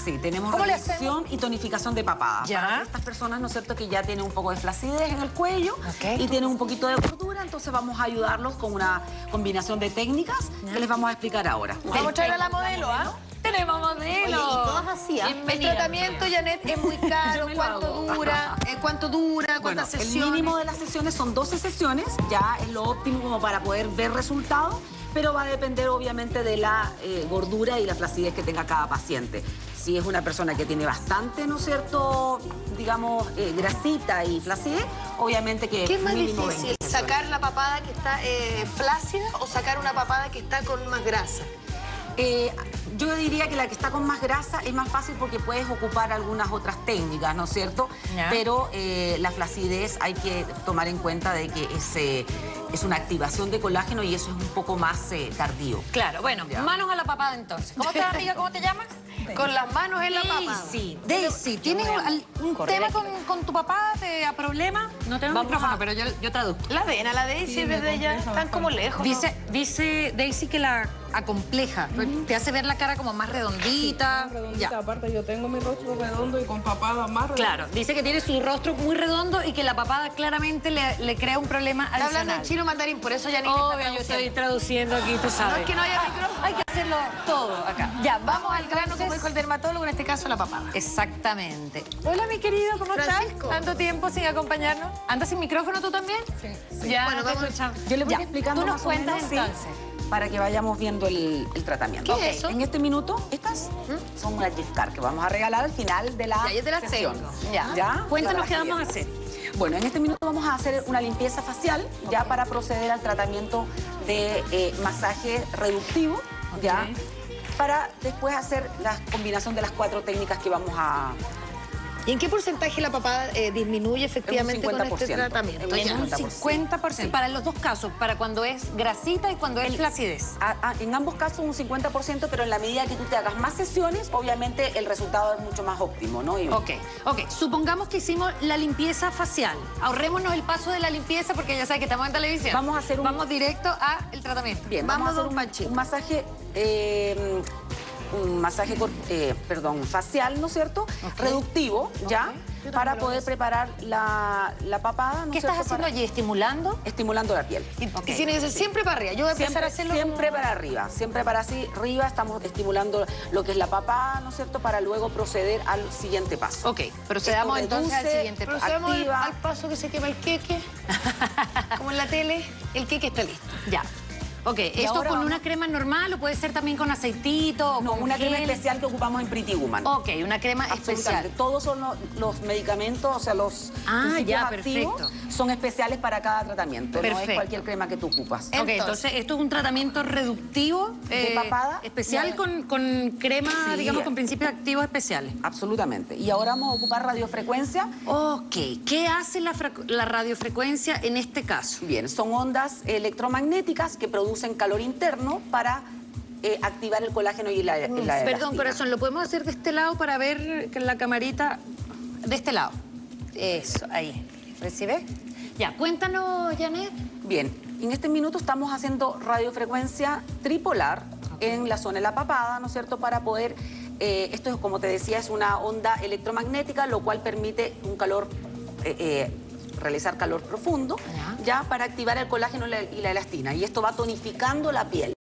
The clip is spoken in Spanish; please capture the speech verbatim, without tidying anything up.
Sí, tenemos ¿Cómo le reducción y tonificación de papada. Ya. Para estas personas, ¿no es cierto?, que ya tienen un poco de flacidez en el cuello Ok. y tienen un poquito de gordura, entonces vamos a ayudarlos con una combinación de técnicas que les vamos a explicar ahora. Vamos a traer a la modelo, ¿ah? Tenemos modelo. Oye, y todas así, ¿ah? El tratamiento, Janet, es muy caro. Yo me lo ¿Cuánto hago. dura? Eh, ¿Cuánto dura? Bueno, ¿Cuántas el sesiones? mínimo de las sesiones son doce sesiones, ya es lo óptimo como para poder ver resultados, pero va a depender obviamente de la eh, gordura y la flacidez que tenga cada paciente. Si es una persona que tiene bastante, ¿no es cierto?, digamos, eh, grasita y flacidez, obviamente que ¿Qué es más mínimo difícil? veinte sesiones. ¿Sacar la papada que está eh, flácida o sacar una papada que está con más grasa? Eh, yo diría que la que está con más grasa es más fácil porque puedes ocupar algunas otras técnicas, ¿no es cierto? Ya. Pero eh, la flacidez hay que tomar en cuenta de que es, eh, es una activación de colágeno y eso es un poco más eh, tardío. Claro, bueno, Ya. manos a la papada entonces. ¿Cómo estás, amiga? ¿Cómo te llamas? Con las manos en la papada. Daisy, Daisy, ¿tienes un, un tema con, con tu papá? ¿Te da problema? No tengo Vamos micrófono, a- pero yo, yo traduzco. La ven a la Daisy Sí, me desde ya. compleja Están como lejos, ¿no? Dice, dice Daisy que la acompleja, te hace ver la cara como más redondita. Más redondita, Ya. aparte yo tengo mi rostro redondo y con papada más redonda. Claro, dice que tiene su rostro muy redondo y que la papada claramente le, le crea un problema Está hablando en adicional. chino mandarín, por eso Janine está Obvio, yo traduciendo. estoy traduciendo aquí, tú sabes. No es que no haya micrófono. Hay que hacerlo todo acá. Ya, Vamos al grano, como entonces. dijo el dermatólogo, en este caso la papada. Exactamente. Hola, mi querido, ¿cómo Francisco. estás? ¿Tanto tiempo sin acompañarnos? ¿Andas sin micrófono tú también? Sí. Ya, Bueno, no te vamos- escuchamos. Yo les voy Ya, explicando Tú nos más o cuentas menos, sí, entonces. para que vayamos viendo el, el tratamiento. ¿Qué es eso? En este minuto, estas son unas gift cards que vamos a regalar al final de la Ya, yo te las sesión. tengo. Ya. ¿Ya? Cuéntanos Para qué las vamos a clientes. hacer. Bueno, en este minuto vamos a hacer una limpieza facial, ya para proceder al tratamiento de eh, masaje reductivo, ya, para después hacer la combinación de las cuatro técnicas que vamos a... ¿Y en qué porcentaje la papada eh, disminuye efectivamente con este tratamiento? En Ya. un Un cincuenta por ciento. Para los dos casos, para cuando es grasita y cuando es flacidez. A- a- en ambos casos un cincuenta por ciento, pero en la medida que tú te hagas más sesiones, obviamente el resultado es mucho más óptimo, ¿no? Y- Ok, ok. Supongamos que hicimos la limpieza facial. Ahorrémonos el paso de la limpieza porque ya sabes que estamos en televisión. Vamos a hacer un- Vamos directo al tratamiento. Bien, Vamos, vamos, a don hacer un, Panchito. un masaje, eh, un masaje, cor- eh, perdón, facial, ¿no es cierto? Reductivo, ¿ya? Para poder preparar la, la papada, ¿no ¿Qué es estás cierto? haciendo Para- allí? ¿Estimulando? Estimulando la piel. Y, Ok. y tiene que ser siempre para arriba. Yo voy a empezar Siempre, a hacerlo siempre como- para arriba, siempre para así, arriba estamos estimulando lo que es la papada, ¿no es cierto? Para luego proceder al siguiente paso. Ok, procedamos Esto entonces al reduce, siguiente paso. Procedamos al, activa. al paso que se quema el queque. Como en la tele, el queque está listo. Ya. Ok, ¿esto ahora con vamos- una crema normal o puede ser también con aceitito o No, con una crema gel? especial que ocupamos en Pretty Woman. Ok, una crema Absolutamente. especial. Todos son los, los medicamentos, o sea, los Ah, principios ya, activos perfecto. son especiales para cada tratamiento. No es Perfecto. cualquier crema que tú ocupas. Ok, entonces esto es un tratamiento reductivo De papada. especial Ya. con, con crema, Sí. digamos, con principios activos especiales. Absolutamente. Y ahora vamos a ocupar radiofrecuencia. Ok, ¿qué hace la, fre- la radiofrecuencia en este caso? Bien, son ondas electromagnéticas que producen calor interno para eh, activar el colágeno y la, y la Perdón, elastina. corazón, ¿lo podemos hacer de este lado para ver que la camarita? De este lado. Eso, ahí. ¿Recibe? Ya, cuéntanos, Janet. Bien, en este minuto estamos haciendo radiofrecuencia tripolar en la zona de la papada, ¿no es cierto? Para poder, eh, esto es como te decía, es una onda electromagnética, lo cual permite un calor, eh, eh, realizar calor profundo, Ya. ya para activar el colágeno y la, y la elastina. Y esto va tonificando la piel.